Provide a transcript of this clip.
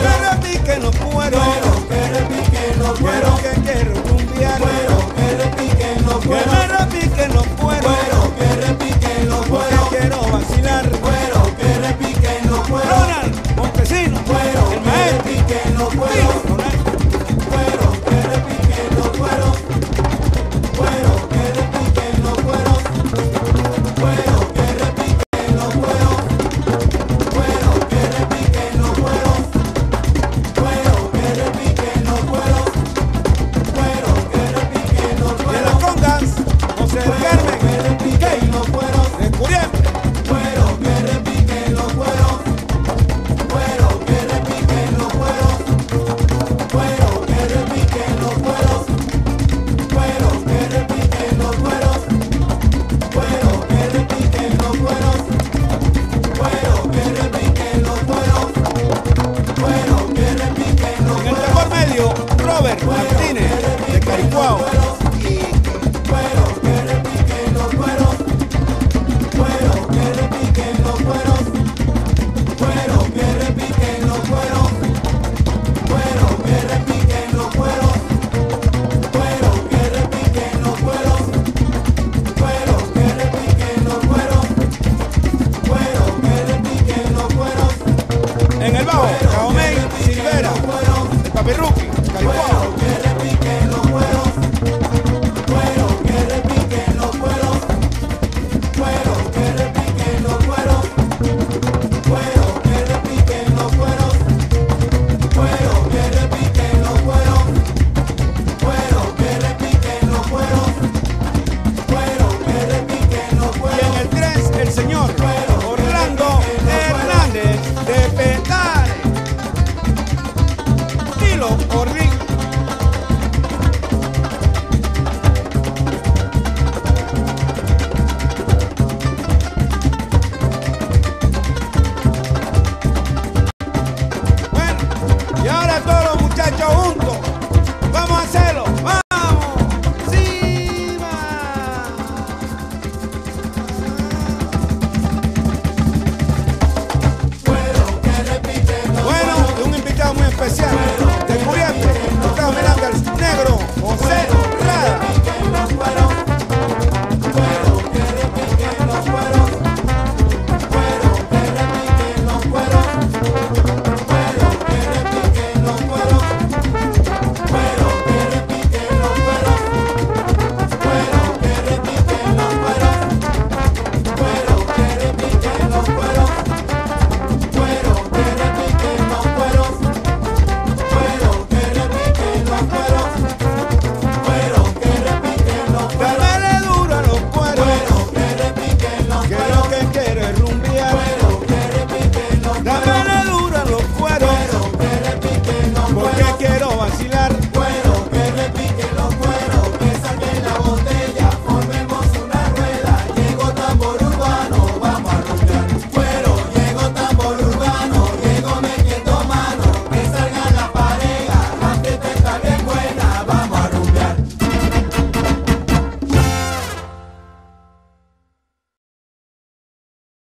que repiquen los cueros, que repiquen los cueros, que quiero rumbear, que repiquen los que cueros, me repiquen los cueros, que repiquen los porque cueros, quiero vacilar. que repiquen los cueros, Ronald Montesino, el que maestro, repiquen los cueros, que repiquen los cueros, que repiquen los cueros, que repiquen los cueros, que repiquen los cueros, que repiquen los cueros, que repiquen los y en las congas, José del Carmen, que repiquen los cueros, de Curiembre, que repiquen los cueros, que repiquen los cueros, que repiquen los cueros, que repiquen los cueros, que repiquen los cueros, que repiquen los cueros, que repiquen los en el tambor medio, Robert Martínez, de Caricuao, que repiquen los cueros, que repiquen los cueros, que repiquen los cueros, que repiquen los cueros, que repiquen los cueros, que repiquen los cueros, que repiquen los cueros, en el bajo, Caomey Silvera, de Papirruqui, Caricuao, que repiquen los cueros, que repiquen los cueros, que repiquen los cueros, que repiquen los cueros, que repiquen los cueros, que repiquen los cueros, que repiquen los y en cueros, el 3, el señor Orlando Hernández, de Petare, Tilo Orlín. Bueno, y ahora todos los muchachos juntos, vamos a hacerlo, vamos, sí, va. que repiten los Bueno, un invitado muy especial.